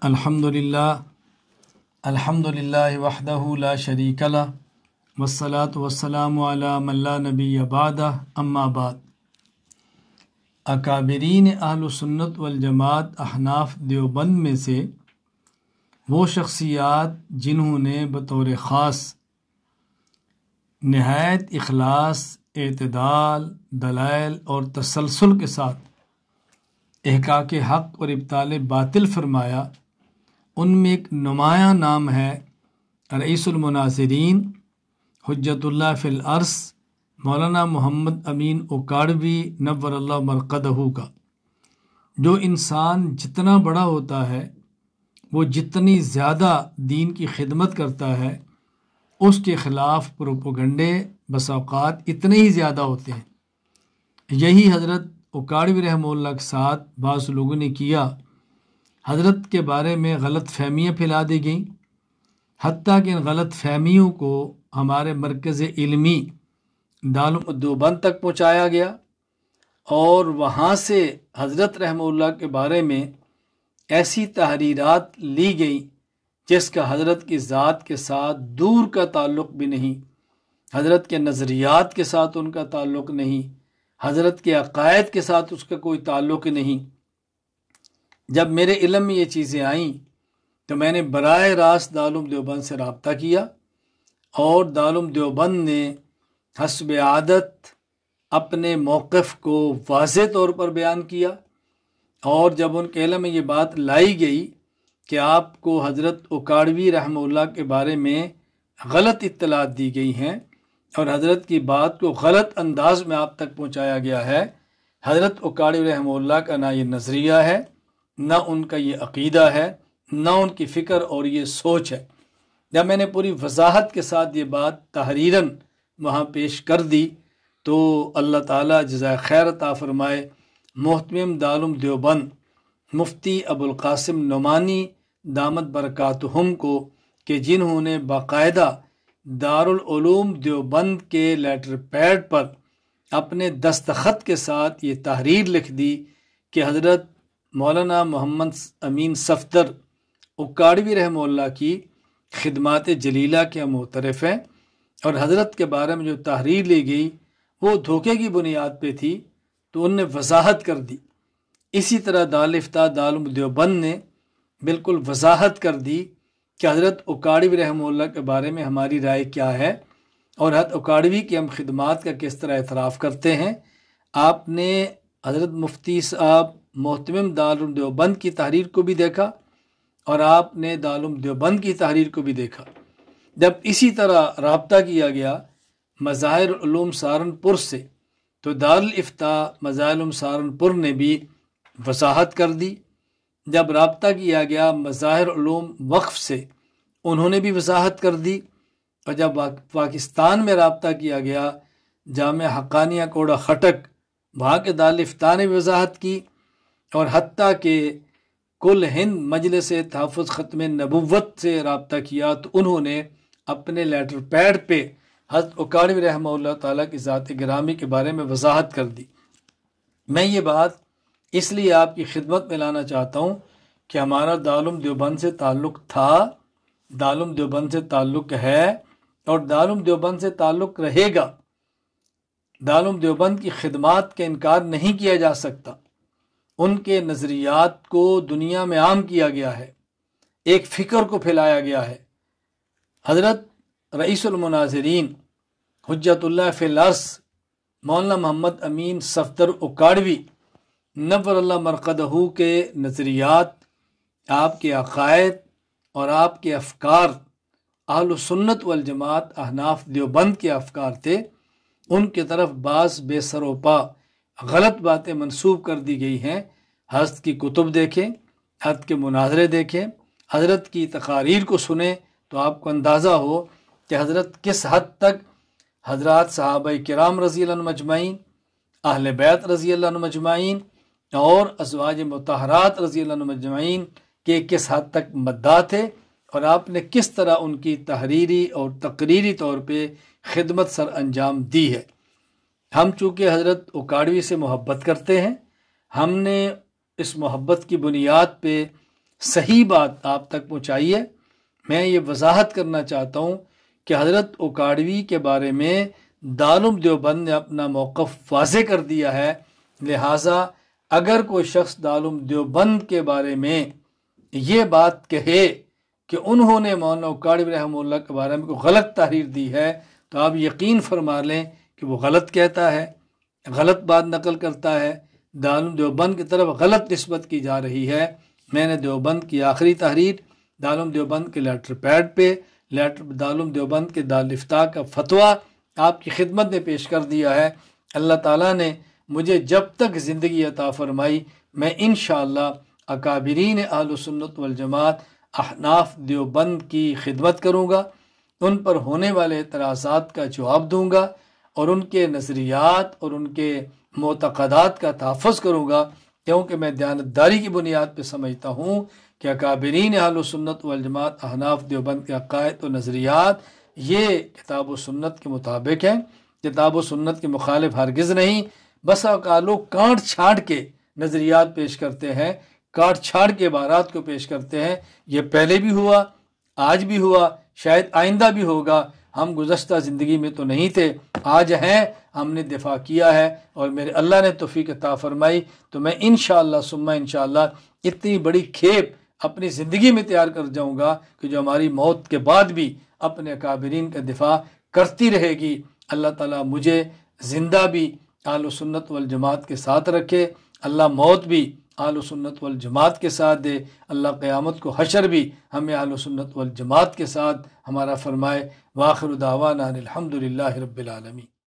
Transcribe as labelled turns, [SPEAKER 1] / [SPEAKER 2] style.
[SPEAKER 1] الحمدللہ وحدہ لا شریک لہ والصلاة والسلام علی من لا نبی بعدہ اما بعد۔ اکابرین اہل سنت والجماعت احناف دیوبند میں سے وہ شخصیات جنہوں نے بطور خاص نہایت اخلاص، اعتدال، دلائل اور تسلسل کے ساتھ احقاق حق اور ابطال باطل فرمایا، ان میں ایک نمایاں نام ہے رئیس المناظرین حجت اللہ فی الارض مولانا محمد امین اکاڑوی نور اللہ مرقدہ کا۔ جو انسان جتنا بڑا ہوتا ہے وہ جتنی زیادہ دین کی خدمت کرتا ہے، اس کے خلاف پروپیگنڈے بسا اوقات اتنے ہی زیادہ ہوتے ہیں۔ یہی حضرت اکاڑوی رحمہ اللہ کے ساتھ بعض لوگوں نے کیا۔ حضرت کے بارے میں غلط فہمیاں پھیلا دی گئیں، حتیٰ کہ ان غلط فہمیوں کو ہمارے مرکز علمی دارالعلوم دیوبند تک پہنچایا گیا، اور وہاں سے حضرت رحمہ اللہ کے بارے میں ایسی تحریرات لی گئیں جس کا حضرت کی ذات کے ساتھ دور کا تعلق بھی نہیں، حضرت کے نظریات کے ساتھ ان کا تعلق نہیں، حضرت کے عقائد کے ساتھ اس کا کوئی تعلق نہیں۔ جب میرے علم میں یہ چیزیں آئیں تو میں نے براہ راست دارالعلوم دیوبند سے رابطہ کیا، اور دارالعلوم دیوبند نے حسب عادت اپنے موقف کو واضح طور پر بیان کیا، اور جب ان کے علم میں یہ بات لائی گئی کہ آپ کو حضرت اکاڑوی رحمہ اللہ کے بارے میں غلط اطلاعات دی گئی ہیں اور حضرت کی بات کو غلط انداز میں آپ تک پہنچایا گیا ہے، حضرت اکاڑوی رحمہ اللہ کا نہ یہ نظریہ ہے، نہ ان کا یہ عقیدہ ہے، نہ ان کی فکر اور یہ سوچ ہے۔ جب میں نے پوری وضاحت کے ساتھ یہ بات تحریراً وہاں پیش کر دی تو اللہ تعالیٰ جزائے خیر عطا فرمائے محتمم دارالعلوم دیوبند مفتی ابوالقاسم نعمانی دامت برکاتہم کو، کہ جنہوں نے باقاعدہ دارالعلوم دیوبند کے لیٹر پیڈ پر اپنے دستخط کے ساتھ یہ تحریر لکھ دی کہ حضرت مولانا محمد امین صفدر اکاڑوی رحمہ اللہ کی خدمات جلیلہ کے ہم معترف ہیں، اور حضرت کے بارے میں جو تحریر لی گئی وہ دھوکے کی بنیاد پہ تھی، تو ان نے وضاحت کر دی۔ اسی طرح دارالفتاء دارالعلوم دیوبند نے بالکل وضاحت کر دی کہ حضرت اکاڑوی رحمہ اللہ کے بارے میں ہماری رائے کیا ہے، اور حضرت اکاڑوی کی ہم خدمات کا کس طرح اعتراف کرتے ہیں۔ آپ نے حضرت مفتی صاحب محتمم دارالعلوم دیوبند کی تحریر کو بھی دیکھا، اور آپ نے دارالعلوم دیوبند کی تحریر کو بھی دیکھا۔ جب اسی طرح رابطہ کیا گیا مظاہر علوم سہارنپور سے، تو دارالفتاء مظاہر علوم سہارنپور نے بھی وضاحت کر دی۔ جب رابطہ کیا گیا مظاہر علوم وقف سے، انہوں نے بھی وضاحت کر دی، اور جب پاکستان میں رابطہ کیا گیا جامعہ حقانیہ کوڑا خٹک، وہاں کے دارالفتاء نے بھی وضاحت کی، اور حتیٰ کہ کل ہند مجلس تحفظ ختم نبوت سے رابطہ کیا تو انہوں نے اپنے لیٹر پیڈ پہ حضرت اکاڑوی رحمہ اللہ تعالیٰ کی ذات گرامی کے بارے میں وضاحت کر دی۔ میں یہ بات اس لیے آپ کی خدمت میں لانا چاہتا ہوں کہ ہمارا دارالعلوم دیوبند سے تعلق تھا، دارالعلوم دیوبند سے تعلق ہے، اور دارالعلوم دیوبند سے تعلق رہے گا۔ دارالعلوم دیوبند کی خدمات کا انکار نہیں کیا جا سکتا، ان کے نظریات کو دنیا میں عام کیا گیا ہے، ایک فکر کو پھیلایا گیا ہے۔ حضرت رئیس المناظرین حجت اللہ فی الارض مولانا محمد امین صفدر اکاڑوی نور اللہ مرقدہ کے نظریات، آپ کے عقائد اور آپ کے افکار اہل سنت والجماعت احناف دیوبند کے افکار تھے، ان کی طرف بعض بے سر و پا غلط باتیں منسوب کر دی گئی ہیں۔ حضرت کی کتب دیکھیں، حضرت کے مناظرے دیکھیں، حضرت کی تقاریر کو سنیں، تو آپ کو اندازہ ہو کہ حضرت کس حد تک حضرات صحابہ کرام رضی اللہ عنہم اجمعین، اہل بیت رضی اللہ عنہم اجمعین، اور ازواج مطہرات رضی اللہ عنہم اجمعین کے کس حد تک مداح تھے، اور آپ نے کس طرح ان کی تحریری اور تقریری طور پہ خدمت سر انجام دی ہے۔ ہم چونکہ حضرت اکاڑوی سے محبت کرتے ہیں، ہم نے اس محبت کی بنیاد پہ صحیح بات آپ تک پہنچائی ہے۔ میں یہ وضاحت کرنا چاہتا ہوں کہ حضرت اوکاڑوی کے بارے میں دارالعلوم دیوبند نے اپنا موقف واضح کر دیا ہے، لہٰذا اگر کوئی شخص دارالعلوم دیوبند کے بارے میں یہ بات کہے کہ انہوں نے مولانا اوکاڑوی رحمہ اللہ کے بارے میں کوئی غلط تحریر دی ہے، تو آپ یقین فرما لیں کہ وہ غلط کہتا ہے، غلط بات نقل کرتا ہے، دارالعلوم دیوبند کی طرف غلط نسبت کی جا رہی ہے۔ میں نے دیوبند کی آخری تحریر دارالعلوم دیوبند کے لیٹر پیڈ پہ دارالعلوم دیوبند کے دارالفتاء کا فتویٰ آپ کی خدمت میں پیش کر دیا ہے۔ اللہ تعالیٰ نے مجھے جب تک زندگی عطا فرمائی، میں انشاءاللہ اکابرین اہل سنت والجماعت احناف دیوبند کی خدمت کروں گا، ان پر ہونے والے اعتراضات کا جواب دوں گا اور ان کے نظریات اور ان کے معتقدات کا تحفظ کروں گا، کیونکہ میں دیانتداری کی بنیاد پہ سمجھتا ہوں کہ اکابرین اہل سنت والجماعت احناف دیوبند کے عقائد و نظریات یہ کتاب و سنت کے مطابق ہیں، کتاب و سنت کے مخالف ہرگز نہیں۔ بس اوقات لوگ کانٹ چھانٹ کے نظریات پیش کرتے ہیں، کاٹ چھاڑ کے عبارات کو پیش کرتے ہیں، یہ پہلے بھی ہوا، آج بھی ہوا، شاید آئندہ بھی ہوگا۔ ہم گزشتہ زندگی میں تو نہیں تھے، آج ہیں، ہم نے دفاع کیا ہے اور میرے اللہ نے توفیق عطا فرمائی تو میں انشاءاللہ ثم انشاءاللہ اتنی بڑی کھیپ اپنی زندگی میں تیار کر جاؤں گا کہ جو ہماری موت کے بعد بھی اپنے اکابرین کا دفاع کرتی رہے گی۔ اللہ تعالیٰ مجھے زندہ بھی اہل سنت والجماعت کے ساتھ رکھے، اللہ موت بھی اہل سنت والجماعت کے ساتھ دے، اللہ قیامت کو حشر بھی ہمیں اہل سنت والجماعت کے ساتھ ہمارا فرمائے۔ وآخر دعوانا الحمدللہ رب العالمین۔